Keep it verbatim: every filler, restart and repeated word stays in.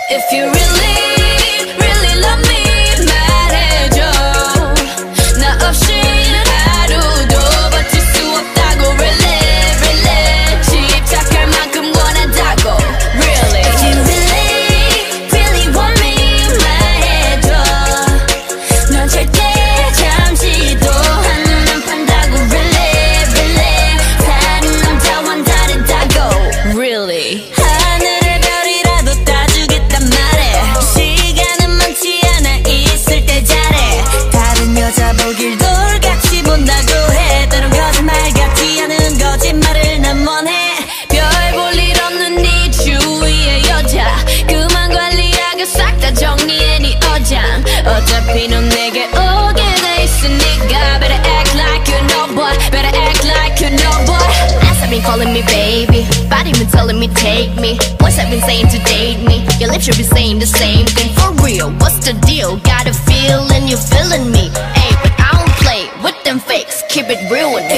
If you really, really love me 말해줘. 나 없이 하루도 버틸 수 없다고. Really, really 집착할 만큼 원한다고. Really. If you really, really want me 말해줘. 넌 절대 잠시도 한눈 판다고. Really, really 다른 남자와는 다르다고. Really. 하늘의 별이라도 따주겠단 말해. 시간은 많지 않아 있을 때 잘해. 다른 여자 보길 돌같이 본다고 해. 때론 거짓말 같지 않은 거짓말을 난 원해. 별 볼 일 없는 네 주위의 여자 그만 관리하고 싹 다 정리해 네 어장. 어차피 넌 내게 오게 돼 있으니까 Better act like you know boy. Better act like you know boy. Eyes have been calling me baby, body been telling me take me. Voice have been saying to date me. Your lips should be saying the same thing. For real, what's the deal? Got a feeling you feeling me. Hey, but I don't play with them fakes. Keep it real with me.